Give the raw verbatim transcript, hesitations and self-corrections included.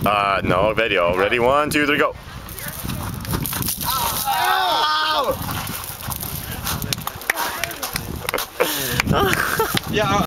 Uh, no, video. Ready? One, two, three, go. Yeah.